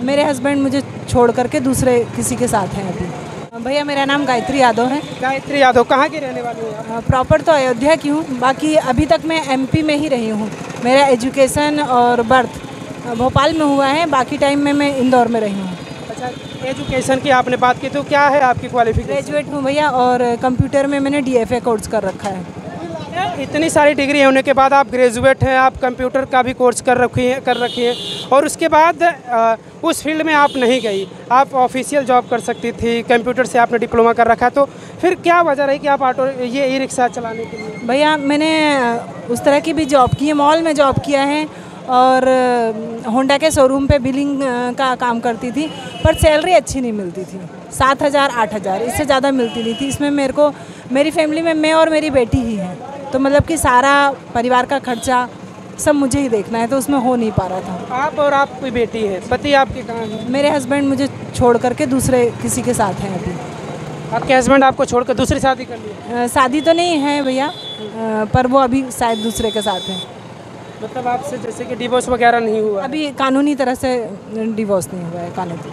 मेरे हस्बैंड मुझे छोड़ करके दूसरे किसी के साथ हैं अभी। भैया मेरा नाम गायत्री यादव है। गायत्री यादव कहाँ की रहने वाली हैं आप? प्रॉपर तो अयोध्या की हूँ, बाकी अभी तक मैं एमपी में ही रही हूँ। मेरा एजुकेशन और बर्थ भोपाल में हुआ है, बाकी टाइम में मैं इंदौर में रही हूँ। अच्छा, एजुकेशन की आपने बात की तो क्या है आपकी क्वालिफिकेशन? ग्रेजुएट हूँ भैया, और कंप्यूटर में मैंने DFA कोर्स कर रखा है। इतनी सारी डिग्री होने के बाद आप ग्रेजुएट हैं, आप कंप्यूटर का भी कोर्स कर रखी हैं और उसके बाद उस फील्ड में आप नहीं गई, आप ऑफिशियल जॉब कर सकती थी, कंप्यूटर से आपने डिप्लोमा कर रखा, तो फिर क्या वजह रही कि आप ये ई रिक्शा चलाने के लिए? भैया मैंने उस तरह की भी जॉब की है, मॉल में जॉब किया है और होंडा के शोरूम पे बिलिंग का काम करती थी, पर सैलरी अच्छी नहीं मिलती थी। 7,000 8,000 इससे ज़्यादा मिलती नहीं थी। इसमें मेरे को, मेरी फैमिली में मैं और मेरी बेटी ही है, तो मतलब कि सारा परिवार का खर्चा सब मुझे ही देखना है, तो उसमें हो नहीं पा रहा था। आप और आपकी बेटी है, पति आपके कहाँ हैं? मेरे हस्बैंड मुझे छोड़ करके दूसरे किसी के साथ हैं अभी। आपके हस्बैंड आपको छोड़कर दूसरी शादी कर ली? शादी तो नहीं है भैया, पर वो अभी शायद दूसरे के साथ हैं। मतलब आपसे जैसे कि डिवोर्स वगैरह नहीं हुआ? अभी कानूनी तरह से डिवोर्स नहीं हुआ है, कानूनी।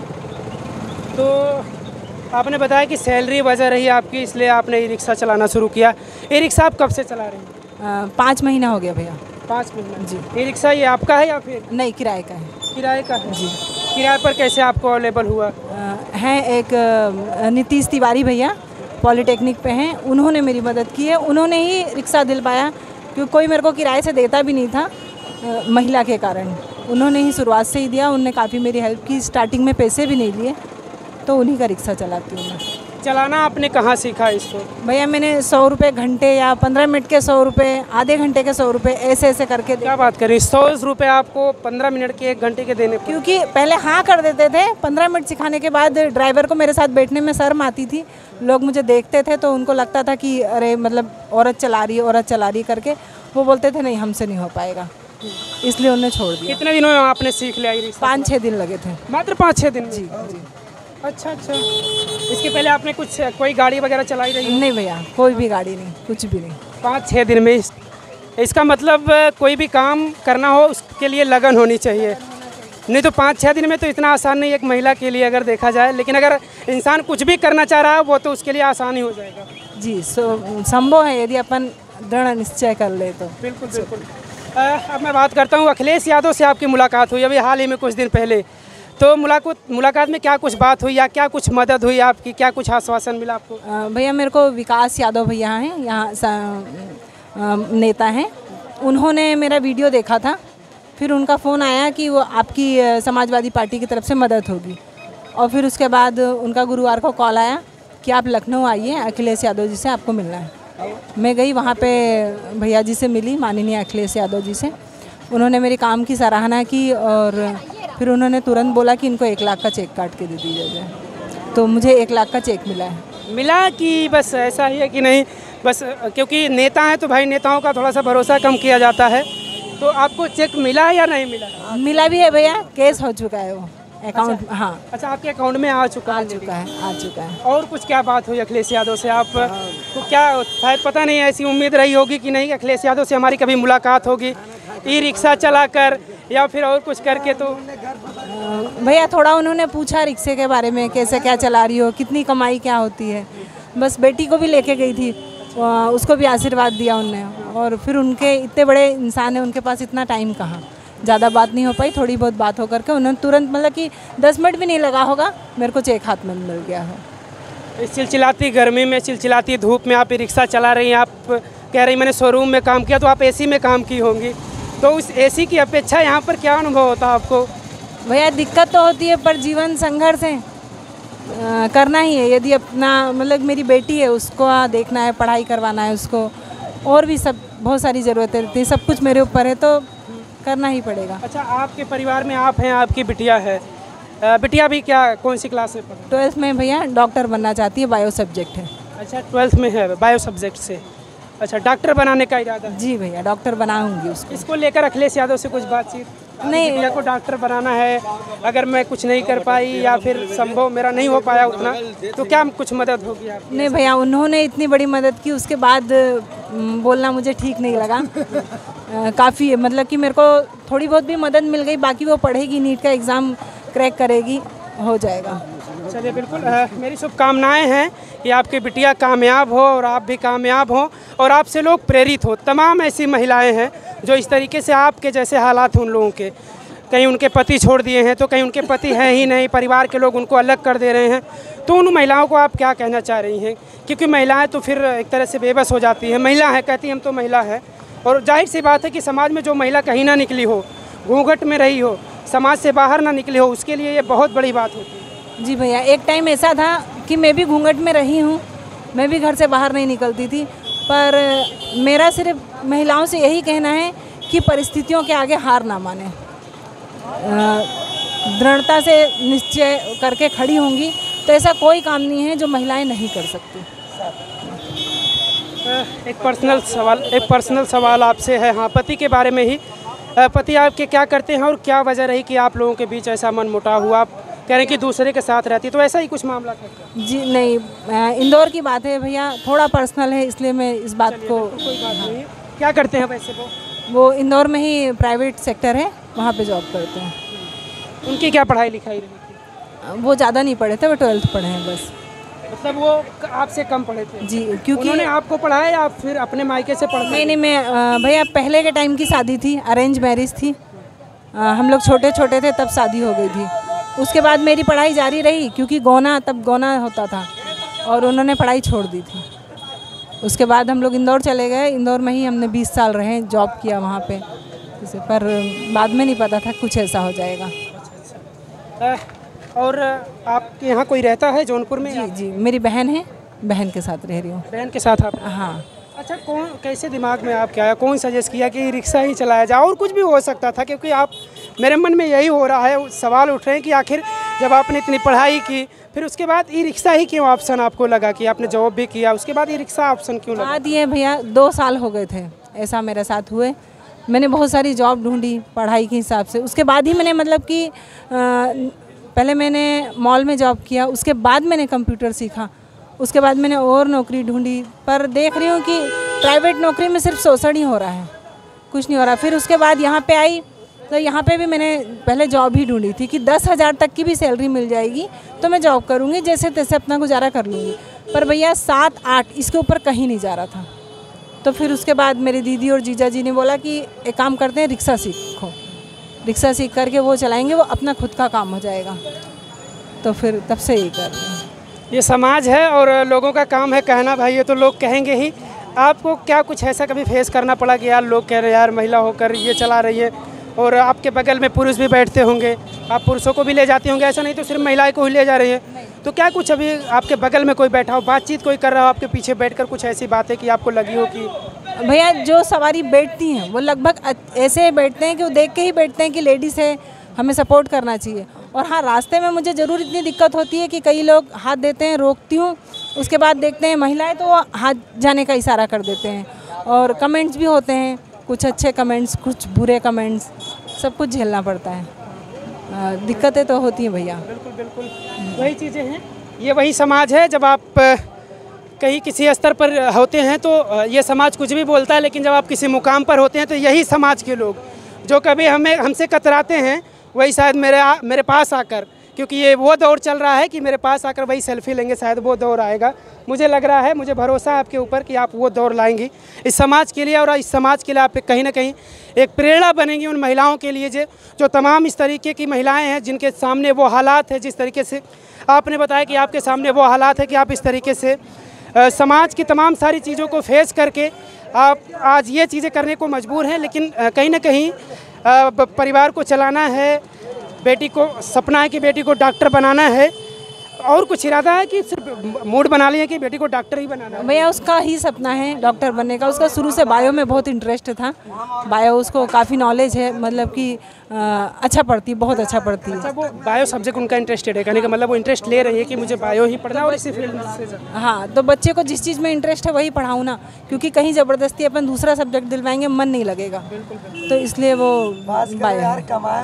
तो आपने बताया कि सैलरी वजह रही आपकी, इसलिए आपने ई रिक्शा चलाना शुरू किया। ई रिक्शा आप कब से चला रहे हैं? 5 महीना हो गया भैया। 5 महीना जी। ई रिक्शा ये आपका है या फिर? नहीं, किराए का है। किराए का है? जी। किराए पर कैसे आपको अवेलेबल हुआ? हैं एक नीतीश तिवारी भैया, पॉलिटेक्निक पे हैं, उन्होंने मेरी मदद की है। उन्होंने ही रिक्शा दिलवाया, क्योंकि कोई मेरे को किराए से देता भी नहीं था, महिला के कारण। उन्होंने ही शुरुआत से ही दिया, उन्होंने काफ़ी मेरी हेल्प की। स्टार्टिंग में पैसे भी नहीं लिए, तो उन्हीं का रिक्शा चलाती हूँ मैं। चलाना आपने कहाँ सीखा इसको? भैया मैंने 100 रुपये घंटे या 15 मिनट के 100 रुपये, आधे घंटे के 100 रुपये, ऐसे ऐसे करके। क्या बात करें, 100 रुपये आपको 15 मिनट के 1 घंटे के देने? क्योंकि पहले हाँ कर देते थे, 15 मिनट सिखाने के बाद ड्राइवर को मेरे साथ बैठने में शर्म आती थी। लोग मुझे देखते थे तो उनको लगता था कि अरे मतलब औरत चला रही करके, वो बोलते थे नहीं हमसे नहीं हो पाएगा, इसलिए उन्होंने छोड़ दिया। कितने दिनों में आपने सीख लिया? 5-6 दिन लगे थे। मात्र 5-6 दिन? जी जी। अच्छा। इसके पहले आपने कोई गाड़ी वगैरह चलाई रही? नहीं भैया, कोई भी गाड़ी नहीं, कुछ भी नहीं। 5-6 दिन में इसका मतलब कोई भी काम करना हो उसके लिए लगन होनी चाहिए, नहीं तो 5-6 दिन में तो इतना आसान नहीं है एक महिला के लिए अगर देखा जाए। लेकिन अगर इंसान कुछ भी करना चाह रहा है वो तो उसके लिए आसान ही हो जाएगा। जी, संभव है यदि अपन दृढ़ निश्चय कर ले तो। बिल्कुल बिल्कुल। अब मैं बात करता हूँ, अखिलेश यादव से आपकी मुलाकात हुई अभी हाल ही में कुछ दिन पहले, तो मुलाकात में क्या कुछ बात हुई या क्या कुछ मदद हुई आपकी, क्या कुछ आश्वासन मिला आपको? भैया मेरे को विकास यादव भैया हैं, यहाँ नेता हैं, उन्होंने मेरा वीडियो देखा था, फिर उनका फ़ोन आया कि वो आपकी समाजवादी पार्टी की तरफ से मदद होगी, और फिर उसके बाद उनका गुरुवार को कॉल आया कि आप लखनऊ आइए, अखिलेश यादव जी से आपको मिलना है। मैं गई, वहाँ पे भैया जी से मिली, माननीय अखिलेश यादव जी से। उन्होंने मेरे काम की सराहना की और फिर उन्होंने तुरंत बोला कि इनको 1 लाख का चेक काट के दे दिया जाए, तो मुझे 1 लाख का चेक मिला है। कि बस ऐसा ही है कि नहीं, बस क्योंकि नेता हैं तो भाई नेताओं का थोड़ा सा भरोसा कम किया जाता है, तो आपको चेक मिला है या नहीं मिला? मिला भी है भैया, केस हो चुका है वो अकाउंट। अच्छा, हाँ। अच्छा, आपके अकाउंट में आ चुका है। और कुछ क्या बात हुई अखिलेश यादव से? आप तो क्या शायद पता नहीं, ऐसी उम्मीद रही होगी कि नहीं अखिलेश यादव से हमारी कभी मुलाकात होगी, ई रिक्शा चलाकर या फिर और कुछ करके? तो भैया थोड़ा उन्होंने पूछा रिक्शे के बारे में, कैसे क्या चला रही हो, कितनी कमाई क्या होती है, बस बेटी को भी लेके गई थी, उसको भी आशीर्वाद दिया उनने, और फिर उनके इतने बड़े इंसान हैं, उनके पास इतना टाइम कहाँ, ज़्यादा बात नहीं हो पाई, थोड़ी बहुत बात हो करके उन्होंने तुरंत, मतलब कि 10 मिनट भी नहीं लगा होगा, मेरे को चेक हाथ में मिल गया है। इस चिलचिलाती गर्मी में, चिलचिलाती धूप में आप रिक्शा चला रही हैं, आप कह रही मैंने शोरूम में काम किया, तो आप एसी में काम की होंगी, तो उस एसी की अपेक्षा यहाँ पर क्या अनुभव होता है आपको? भैया दिक्कत तो होती है, पर जीवन संघर्ष है, करना ही है। यदि अपना, मतलब मेरी बेटी है, उसको देखना है, पढ़ाई करवाना है उसको, और भी सब बहुत सारी ज़रूरतें रहती है, सब कुछ मेरे ऊपर है, तो करना ही पड़ेगा। अच्छा, आपके परिवार में आप हैं, आपकी बिटिया है, बिटिया भी क्या कौन सी क्लास में पढ़ती? 12th में भैया, डॉक्टर बनना चाहती है, बायो सब्जेक्ट है। अच्छा, 12th में है, बायो सब्जेक्ट से। अच्छा, डॉक्टर बनाने का इरादा? जी भैया, डॉक्टर बनाऊंगी उसको। इसको लेकर अखिलेश यादव से कुछ बातचीत? नहीं, बिटिया को डॉक्टर बनाना है, अगर मैं कुछ नहीं कर पाई या फिर संभव मेरा नहीं हो पाया उतना, तो क्या कुछ मदद होगी आप? नहीं भैया, उन्होंने इतनी बड़ी मदद की, उसके बाद बोलना मुझे ठीक नहीं लगा। काफ़ी, मतलब कि मेरे को थोड़ी बहुत भी मदद मिल गई, बाकी वो पढ़ेगी, नीट का एग्ज़ाम क्रैक करेगी, हो जाएगा। चलिए बिल्कुल, मेरी शुभकामनाएं हैं कि आपकी बिटिया कामयाब हो और आप भी कामयाब हो और आपसे लोग प्रेरित हो। तमाम ऐसी महिलाएं हैं जो इस तरीके से आपके जैसे हालात हैं उन लोगों के, कहीं उनके पति छोड़ दिए हैं तो कहीं उनके पति हैं ही नहीं, परिवार के लोग उनको अलग कर दे रहे हैं। तो उन महिलाओं को आप क्या कहना चाह रही हैं? क्योंकि महिलाएं तो फिर एक तरह से बेबस हो जाती हैं। महिला है, कहती हम तो महिला है, और जाहिर सी बात है कि समाज में जो महिला कहीं ना निकली हो, घूंघट में रही हो, समाज से बाहर ना निकली हो, उसके लिए ये बहुत बड़ी बात होती है। जी भैया, एक टाइम ऐसा था कि मैं भी घूंघट में रही हूँ, मैं भी घर से बाहर नहीं निकलती थी, पर मेरा सिर्फ महिलाओं से यही कहना है कि परिस्थितियों के आगे हार ना माने, दृढ़ता से निश्चय करके खड़ी होंगी तो ऐसा कोई काम नहीं है जो महिलाएं नहीं कर सकती। एक पर्सनल सवाल आपसे है, हाँ, पति के बारे में ही। पति आपके क्या करते हैं और क्या वजह रही कि आप लोगों के बीच ऐसा मनमुटाव हुआ? आप कह रहे हैं कि दूसरे के साथ रहती, तो ऐसा ही कुछ मामला था क्या? जी नहीं, इंदौर की बात है भैया, थोड़ा पर्सनल है इसलिए मैं इस बात को। कोई बात नहीं। क्या करते हैं वैसे वो इंदौर में ही प्राइवेट सेक्टर है, वहाँ पे जॉब करते हैं। उनकी क्या पढ़ाई लिखाई रही थी? वो ज़्यादा नहीं पढ़े थे, वो 12th पढ़े हैं बस। मतलब वो आपसे कम पढ़े थे? जी, क्योंकि उन्होंने आपको पढ़ाया या फिर अपने मायके से पढ़ा? नहीं, मैं भैया पहले के टाइम की शादी थी, अरेंज मैरिज थी, हम लोग छोटे छोटे थे तब शादी हो गई थी। उसके बाद मेरी पढ़ाई जारी रही क्योंकि तब गौना होता था और उन्होंने पढ़ाई छोड़ दी थी। उसके बाद हम लोग इंदौर चले गए, इंदौर में ही हमने 20 साल रहे, जॉब किया वहाँ पे, पर बाद में नहीं पता था कुछ ऐसा हो जाएगा। और आपके यहाँ कोई रहता है जौनपुर में? जी जी, मेरी बहन है, बहन के साथ रह रही हूँ। बहन के साथ आप? हाँ। अच्छा, कौन कैसे दिमाग में आपके आया, कौन सजेस्ट किया कि रिक्शा ही चलाया जाए? और कुछ भी हो सकता था, क्योंकि आप, मेरे मन में यही हो रहा है, सवाल उठ रहे हैं कि आखिर जब आपने इतनी पढ़ाई की फिर उसके बाद ई रिक्शा ही क्यों ऑप्शन आपको लगा कि आपने जॉब भी किया, उसके बाद ई रिक्शा ऑप्शन क्यों लगा? दिए भैया, 2 साल हो गए थे ऐसा मेरे साथ हुए। मैंने बहुत सारी जॉब ढूंढी पढ़ाई के हिसाब से, उसके बाद ही मैंने मतलब कि पहले मैंने मॉल में जॉब किया, उसके बाद मैंने कंप्यूटर सीखा, उसके बाद मैंने और नौकरी ढूंढी, पर देख रही हूँ कि प्राइवेट नौकरी में सिर्फ शोषण ही हो रहा है, कुछ नहीं हो रहा। फिर उसके बाद यहाँ पे आई तो यहाँ पे भी मैंने पहले जॉब ही ढूंढी थी कि 10,000 तक की भी सैलरी मिल जाएगी तो मैं जॉब करूँगी, जैसे तैसे अपना गुजारा कर लूँगी। पर भैया 7-8 इसके ऊपर कहीं नहीं जा रहा था। तो फिर उसके बाद मेरी दीदी और जीजा जी ने बोला कि एक काम करते हैं, रिक्शा सीखो, रिक्शा सीख करके वो चलाएंगे, वो अपना खुद का काम हो जाएगा। तो फिर तब से यही कर रहे हैं। ये समाज है और लोगों का काम है कहना, भाई ये तो लोग कहेंगे ही। आपको क्या कुछ ऐसा कभी फेस करना पड़ा कि यार लोग कह रहे हैं यार महिला होकर ये चला रही है, और आपके बगल में पुरुष भी बैठते होंगे, आप पुरुषों को भी ले जाती होंगे, ऐसा नहीं तो सिर्फ महिलाएं को ही ले जा रही है? तो क्या कुछ अभी आपके बगल में कोई बैठा हो, बातचीत कोई कर रहा हो आपके पीछे बैठकर, कुछ ऐसी बातें कि आपको लगी हो कि? भैया जो सवारी बैठती हैं वो लगभग ऐसे बैठते हैं कि वो देख के ही बैठते हैं कि लेडीज़ है, हमें सपोर्ट करना चाहिए। और हाँ, रास्ते में मुझे ज़रूर इतनी दिक्कत होती है कि कई लोग हाथ देते हैं, रोकती हूँ, उसके बाद देखते हैं महिलाएं तो वो हाथ जाने का इशारा कर देते हैं। और कमेंट्स भी होते हैं, कुछ अच्छे कमेंट्स, कुछ बुरे कमेंट्स, सब कुछ झेलना पड़ता है। दिक्कतें तो होती हैं भैया। बिल्कुल बिल्कुल, वही चीज़ें हैं, ये वही समाज है। जब आप कहीं किसी स्तर पर होते हैं तो ये समाज कुछ भी बोलता है, लेकिन जब आप किसी मुकाम पर होते हैं तो यही समाज के लोग जो कभी हमसे कतराते हैं, वही शायद मेरे पास आकर, क्योंकि ये वो दौर चल रहा है कि मेरे पास आकर वही सेल्फी लेंगे, शायद वो दौर आएगा। मुझे लग रहा है, मुझे भरोसा है आपके ऊपर कि आप वो दौर लाएंगी इस समाज के लिए, और इस समाज के लिए आप कहीं ना कहीं एक प्रेरणा बनेंगी उन महिलाओं के लिए जो तमाम इस तरीके की महिलाएं हैं जिनके सामने वो हालात है, जिस तरीके से आपने बताया कि आपके सामने वो हालात है कि आप इस तरीके से समाज की तमाम सारी चीज़ों को फेस करके आप आज ये चीज़ें करने को मजबूर हैं। लेकिन कहीं ना कहीं परिवार को चलाना है, बेटी को सपना है कि बेटी को डॉक्टर बनाना है, और कुछ इरादा है कि सिर्फ मूड बना लिया कि बेटी को डॉक्टर ही बनाना है? भैया उसका ही सपना है डॉक्टर बनने का। उसका शुरू से बायो में बहुत इंटरेस्ट था, बायो उसको काफ़ी नॉलेज है, मतलब कि अच्छा पढ़ती, बहुत अच्छा पढ़ती है। अच्छा, वो बायो सब्जेक्ट उनका इंटरेस्टेड है, कहने का मतलब वो इंटरेस्ट ले रही है कि मुझे बायो ही पढ़ना है और इसी फील्ड से। हाँ, तो बच्चे को जिस चीज़ में इंटरेस्ट है वही पढ़ाऊँ ना, क्योंकि कहीं ज़बरदस्ती अपन दूसरा सब्जेक्ट दिलवाएंगे मन नहीं लगेगा। तो इसलिए वो बायो।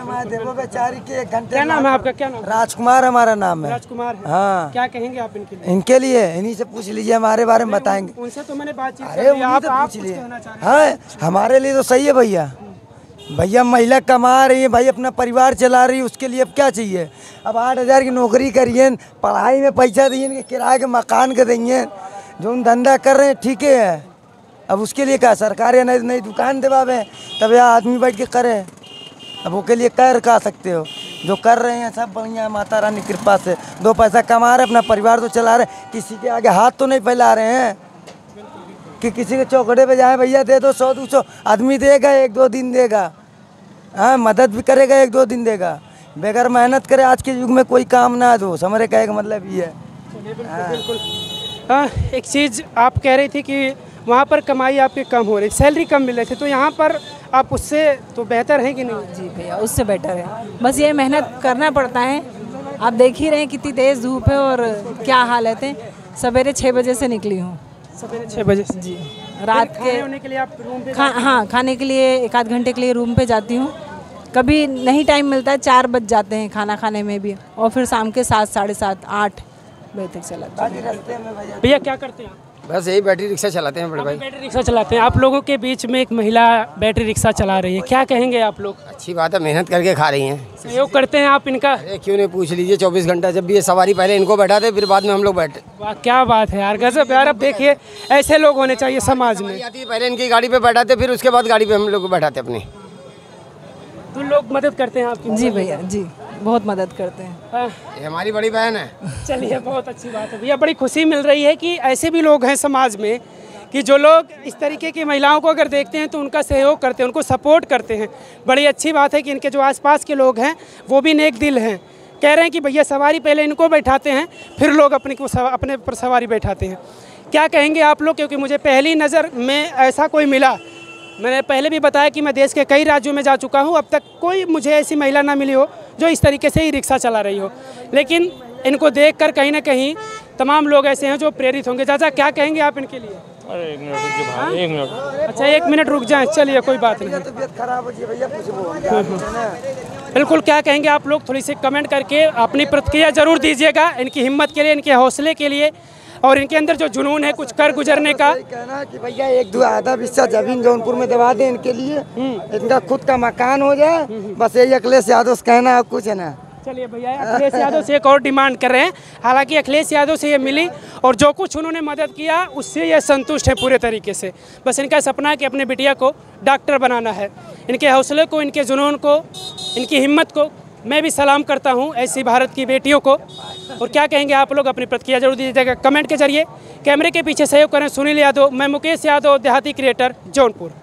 क्या नाम है आपका? क्या नाम? राजकुमार हमारा नाम है। राजकुमार है। हाँ, क्या कहेंगे आप इनके लिए? इनके लिए इन्हीं से पूछ लीजिए, हमारे बारे में बताएंगे। उनसे तो मैंने बातचीत अरे कर ली, उन्हीं से आप पूछ कुछ लिए। कहना चाह रहे हैं? हाँ, हमारे लिए तो सही है भैया, भैया महिला कमा रही है भाई, अपना परिवार चला रही है, उसके लिए अब क्या चाहिए। अब 8,000 की नौकरी करिए, पढ़ाई में पैसा दिए, किराए के मकान के देंगे, जो धंधा कर रहे हैं ठीक है। अब उसके लिए क्या सरकार या नई दुकान दिवावे, तब यहाँ आदमी बैठ के करे। अब वो के लिए कर सकते हो, जो कर रहे हैं सब बढ़िया, माता रानी कृपा से 2 पैसा कमा रहे, अपना परिवार तो चला रहे, किसी के आगे हाथ तो नहीं फैला रहे हैं कि किसी के चौकड़े पे जाए भैया दे दो 100-200, आदमी देगा 1-2 दिन देगा, हाँ मदद भी करेगा 1-2 दिन देगा। बगैर मेहनत करे आज के युग में कोई काम ना दो, समझे कहने का मतलब ये है। बिल्कुल। हाँ, एक चीज़ आप कह रही थी कि वहाँ पर कमाई आपकी कम हो रही, सैलरी कम मिल रही थी, तो यहाँ पर आप उससे तो बेहतर है कि नहीं? जी भैया, उससे बेटर है, बस ये मेहनत करना पड़ता है। आप देख ही रहे हैं कितनी तेज़ धूप है और क्या हालत है। सवेरे 6 बजे से निकली हूँ, सवेरे 6 बजे से। जी, रात के होने के लिए आप रूम पे हाँ, खाने के लिए 1-8 घंटे के लिए रूम पे जाती हूँ। कभी नहीं टाइम मिलता है, 4 बज जाते हैं खाना खाने में भी, और फिर शाम के 7, 7:30, 8 बजे तक चलाते हैं। भैया क्या करते हैं आप? बस यही बैटरी रिक्शा चलाते हैं बड़े भाई। बैटरी रिक्शा चलाते हैं। आप लोगों के बीच में एक महिला बैटरी रिक्शा चला रही है, क्या कहेंगे आप लोग? अच्छी बात है, मेहनत करके खा रही हैं। सहयोग करते हैं आप इनका? अरे क्यों नहीं, पूछ लीजिए 24 घंटा, जब भी ये सवारी पहले इनको बैठाते फिर बाद में हम लोग बैठे। वाह क्या बात है यार, गजब यार। अब देखिए ऐसे लोग होने चाहिए समाज में। आती है पहले इनकी गाड़ी पे बैठाते, फिर उसके बाद गाड़ी पे हम लोग बैठाते अपनी। तो लोग मदद करते हैं आपकी? जी भैया, जी बहुत मदद करते हैं। हाँ, ये हमारी बड़ी बहन है। चलिए बहुत अच्छी बात है भैया। बड़ी खुशी मिल रही है कि ऐसे भी लोग हैं समाज में कि जो लोग इस तरीके की महिलाओं को अगर देखते हैं तो उनका सहयोग करते हैं, उनको सपोर्ट करते हैं। बड़ी अच्छी बात है कि इनके जो आसपास के लोग हैं वो भी नेक दिल हैं, कह रहे हैं कि भैया सवारी पहले इनको बैठाते हैं, फिर लोग अपने पर सवारी बैठाते हैं। क्या कहेंगे आप लोग? क्योंकि मुझे पहली नज़र में ऐसा कोई मिला। मैंने पहले भी बताया कि मैं देश के कई राज्यों में जा चुका हूँ, अब तक कोई मुझे ऐसी महिला ना मिली हो जो इस तरीके से ही रिक्शा चला रही हो। लेकिन इनको देखकर कहीं ना कहीं तमाम लोग ऐसे हैं जो प्रेरित होंगे। चाचा क्या कहेंगे आप इनके लिए? अरे 1 मिनट रुक जाओ भाई, 1 मिनट। अच्छा 1 मिनट रुक जाएं, चलिए कोई बात नहीं। तबीयत खराब हो भैया, बिल्कुल, क्या कहेंगे आप लोग? थोड़ी सी कमेंट करके अपनी प्रतिक्रिया ज़रूर दीजिएगा इनकी हिम्मत के लिए, इनके हौसले के लिए, और इनके अंदर जो जुनून है कुछ कर गुजरने का। कहना कि भैया 1-2 आधा हिस्सा जमीन जौनपुर में दबा दें इनके लिए, इनका खुद का मकान हो जाए, बस यही अखिलेश यादव से कहना है, कुछ है ना। चलिए भैया, अखिलेश यादव से एक और डिमांड कर रहे हैं। हालांकि अखिलेश यादव से ये मिली और जो कुछ उन्होंने मदद किया उससे ये संतुष्ट है पूरे तरीके से। बस इनका सपना है कि अपने बिटिया को डॉक्टर बनाना है। इनके हौसले को, इनके जुनून को, इनकी हिम्मत को मैं भी सलाम करता हूँ, ऐसी भारत की बेटियों को। और क्या कहेंगे आप लोग? अपनी प्रतिक्रिया जरूर दीजिएगा कमेंट के जरिए। कैमरे के पीछे सहयोग करें सुनील यादव, मैं मुकेश यादव, देहाती क्रिएटर, जौनपुर।